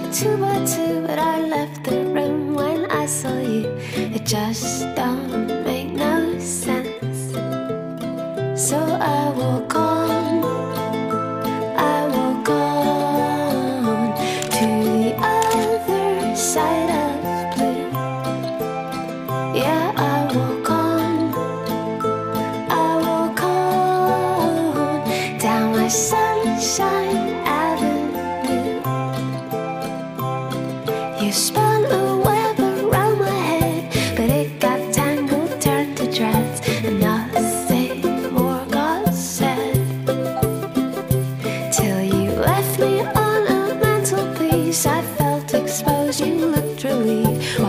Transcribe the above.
two by two, but I left the room when I saw you. It just don't make no sense. So I walk on, I walk on to the other side of blue. Yeah, I walk on, I walk on down my Sunshine Avenue. You spun a web around my head, but it got tangled, turned to dreads, and nothing more got said. Till you left me on a mantelpiece. I felt exposed, you looked relieved.